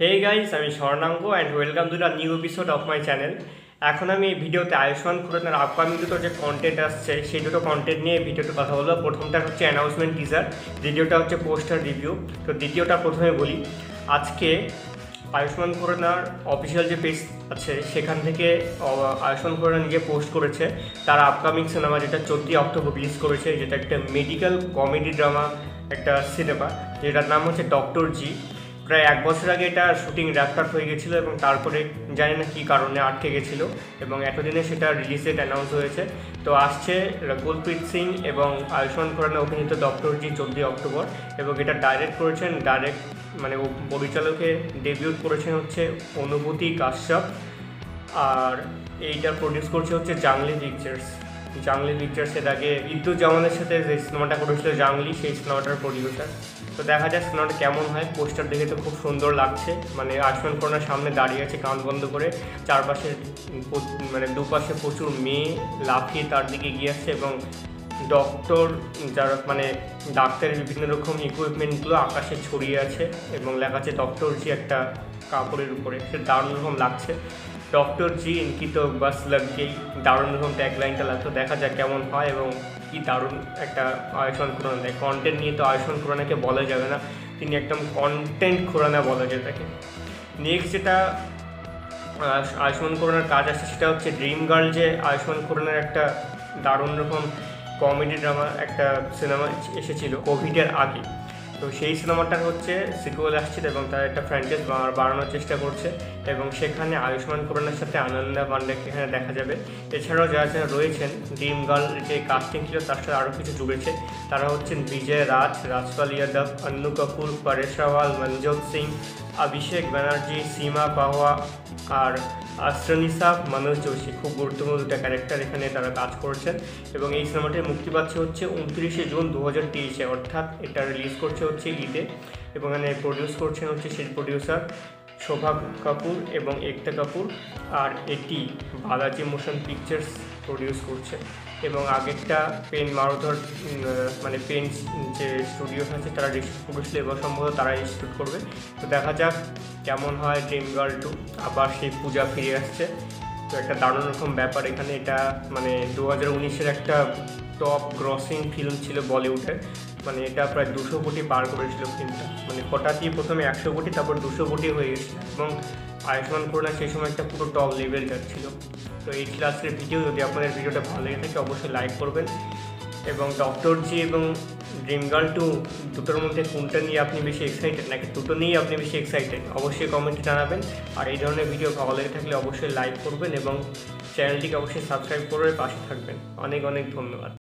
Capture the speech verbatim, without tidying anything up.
Hey guys, আমি স্বর্ণাঙ্গ and welcome to the new episode of my channel. এখন আমি এই ভিডিওতে আয়ুষ্মান খুরানার আপকামিং দুটো যে কন্টেন্ট আসছে সেই দুটো কন্টেন্ট নিয়ে ভিডিওতে কথা বলবো। প্রথমটা হচ্ছে অ্যানাউন্সমেন্ট টিজার, দ্বিতীয়টা হচ্ছে পোস্টার রিভিউ। তো দ্বিতীয়টা প্রথমে বলি, আজকে আয়ুষ্মান খুরানার অফিসিয়াল যে পেজ আছে সেখান থেকে আয়ুষ্মান খুরানা নিজে পোস্ট করেছে তার আপকামিং সিনেমা, যেটা চোদ্দই অক্টোবর রিলিজ করেছে, যেটা একটা মেডিকেল কমেডি ড্রামা একটা সিনেমা, যেটার নাম হচ্ছে ডক্টর জি। প্রায় এক বছর আগে এটা শুটিং র্যাপটাপ হয়ে গেছিলো এবং তারপরে জানি না কী কারণে আটকে গেছিলো এবং এতদিনে সেটা রিলিজ ডেট অ্যানাউন্স হয়েছে। তো আসছে গুলপ্রীত সিং এবং আয়ুষ্মান খুরানা অভিনীত ডক্টর জি চোদ্দই অক্টোবর, এবং এটা ডাইরেক্ট করেছেন ডাইরেক্ট মানে পরিচালকে ডেবিউট করেছেন হচ্ছে অনুভূতি কাশ্যপ, আর এইটা প্রডিউস করছে হচ্ছে জাংলি পিকচার্স। জাংলি পিকচার্সের আগে বিদ্যুৎ জামানের সাথে যে সিনেমাটা করেছিল জাংলি, সেই সিনেমাটার প্রডিউসার। তো দেখা যাক সিনেমাটা কেমন হয়। পোস্টার দেখে তো খুব সুন্দর লাগছে, মানে আয়ুষ্মান খুরানার সামনে দাঁড়িয়ে আছে কান বন্ধ করে, চারপাশে মানে দুপাশে প্রচুর মেয়ে লাফিয়ে তার দিকে এগিয়ে আসছে এবং ডক্টর যারা মানে ডাক্তারের বিভিন্ন রকম ইকুইপমেন্টগুলো আকাশে ছড়িয়ে আছে এবং লেখা আছে ডক্টর জি একটা কাপড়ের উপরে। সে দারুণ রকম লাগছে। ডক্টর জি ইনকি তো বাস লাগছেই, দারুণ রকম ট্যাগলাইনটা লাগতো। দেখা যাক কেমন হয় এবং কি দারুণ একটা আয়ুষ্মান খুরানা দেয়। কন্টেন্ট নিয়ে তো আয়ুষ্মান খুরানাকে বলা যাবে না, তিনি একদম কন্টেন্ট খুরানা বলা যায় তাকে। নেক্সট যেটা আয়ুষ্মান খুরানার কাজ আসছে সেটা হচ্ছে ড্রিম গার্ল, যে আয়ুষ্মান খুরানার একটা দারুণ রকম কমেডি ড্রামা একটা সিনেমা এসেছিল কোভিডের আগে। তো সেই সিনেমাটার হচ্ছে সিকুয়েল আসছে এবং তার একটা ফ্র্যাঞ্চাইজ বাড়ানোর চেষ্টা করছে এবং সেখানে আয়ুষ্মান খুরানার সাথে আনন্দা পান্ডেকে এখানে দেখা যাবে। এছাড়াও যারা যারা রয়েছেন ড্রিম গার্ল যে কাস্টিং ছিল তার সাথে আরও কিছু জুড়েছে, তারা হচ্ছেন বিজয় রাজ, রাজপাল ইয়াদব, অন্নু কাপুর, পরেশ রাওয়াল, মনজোত সিং, অভিষেক ব্যানার্জি, সীমা পাহোয়া আর আশ্রনিসা মনোজ যোশী। খুব গুরুত্বপূর্ণ দুটা ক্যারেক্টার এখানে তারা কাজ করছেন এবং এই সিনেমাটি মুক্তি পাচ্ছে হচ্ছে উনত্রিশে জুন দু হাজার তেইশে, অর্থাৎ এটা রিলিজ করছে হচ্ছে ঈদে এবং এখানে প্রডিউস করছেন হচ্ছে সেই প্রডিউসার শোভা কাপুর এবং একতা কাপুর, আর এটি বালাজি মোশন পিকচার্স প্রডিউস করছে এবং আগেরটা পেন মারুধর মানে পেন যে স্টুডিও আছে তারা ডিস্ট্রিবিউট করেছিল এবং সম্ভবত তারা ডিস্ট্রিবিউট করবে। তো দেখা যাক কেমন হয়। ড্রিম গার্ল টু আবার সেই পূজা ফিরে আসছে, তো একটা দারুণ রকম ব্যাপার এখানে। এটা মানে দু হাজার উনিশের একটা টপ গ্রসিং ফিল্ম ছিল বলিউডের, মানে এটা প্রায় দুশো কোটি পার করেছিল ফিল্মটা, মানে হঠাৎই প্রথমে একশো কোটি তারপর দুশো কোটি হয়ে গেছিলো এবং আয়ুষ্মান খুরানা সেই সময় একটা পুরো টপ লেভেল যাচ্ছিলো। তো এই ছিল আজকের ভিডিও। যদি আপনাদের ভিডিওটা ভালো লেগে থাকে অবশ্যই লাইক করবেন এবং ডক্টর জি এবং ড্রিম গার্ল টু দুটোর মধ্যে কোনটা নিয়ে আপনি বেশি এক্সাইটেড, নাকি দুটো নিয়েই আপনি বেশি এক্সাইটেড অবশ্যই কমেন্টে জানাবেন। আর এই ধরনের ভিডিও ভালো লেগে থাকলে অবশ্যই লাইক করবেন এবং চ্যানেলটিকে অবশ্যই সাবস্ক্রাইব করে পাশে থাকবেন। অনেক অনেক ধন্যবাদ।